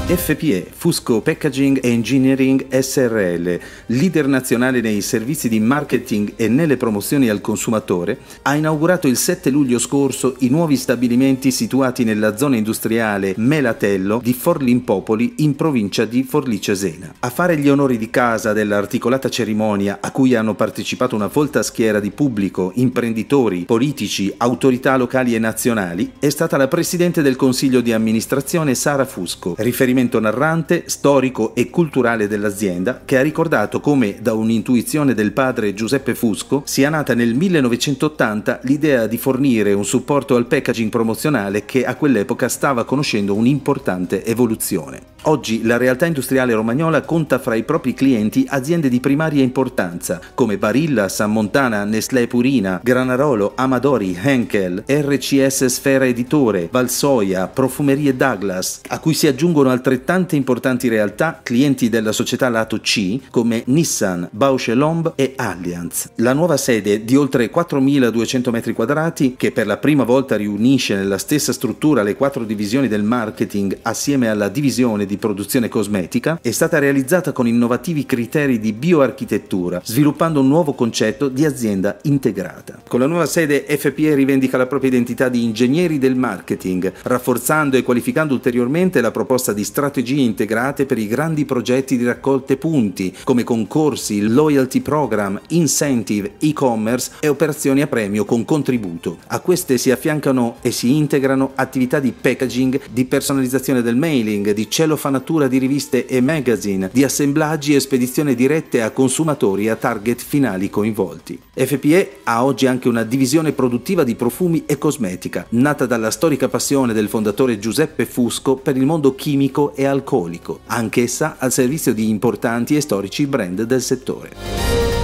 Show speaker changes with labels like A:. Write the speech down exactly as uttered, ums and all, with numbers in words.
A: F P E, Fusco Packaging Engineering S R L, leader nazionale nei servizi di marketing e nelle promozioni al consumatore, ha inaugurato il sette luglio scorso i nuovi stabilimenti situati nella zona industriale Melatello di Forlimpopoli in provincia di Forlì Cesena. A fare gli onori di casa dell'articolata cerimonia, a cui hanno partecipato una folta schiera di pubblico, imprenditori, politici, autorità locali e nazionali, è stata la presidente del consiglio di amministrazione Sara Fusco, riferimento narrante, storico e culturale dell'azienda, che ha ricordato come da un'intuizione del padre Giuseppe Fusco sia nata nel millenovecentottanta l'idea di fornire un supporto al packaging promozionale che a quell'epoca stava conoscendo un'importante evoluzione. Oggi la realtà industriale romagnola conta fra i propri clienti aziende di primaria importanza come Barilla, Sammontana, Nestlé Purina, Granarolo, Amadori, Henkel, R C S Sfera Editore, Valsoia, Profumerie Douglas, a cui si aggiungono altrettante importanti realtà clienti della società lato C come Nissan, Bausch e Lomb e Allianz. La nuova sede di oltre quattromiladuecento metri quadrati, che per la prima volta riunisce nella stessa struttura le quattro divisioni del marketing assieme alla divisione di produzione cosmetica, è stata realizzata con innovativi criteri di bioarchitettura, sviluppando un nuovo concetto di azienda integrata. Con la nuova sede F P E rivendica la propria identità di ingegneri del marketing, rafforzando e qualificando ulteriormente la proposta di strategie integrate per i grandi progetti di raccolte punti, come concorsi, loyalty program, incentive, e-commerce e operazioni a premio con contributo. A queste si affiancano e si integrano attività di packaging, di personalizzazione del mailing, di celofanatura di riviste e magazine, di assemblaggi e spedizione dirette a consumatori e a target finali coinvolti. F P E ha oggi anche una divisione produttiva di profumi e cosmetica, nata dalla storica passione del fondatore Giuseppe Fusco per il mondo chimico e alcolico, anch'essa al servizio di importanti e storici brand del settore.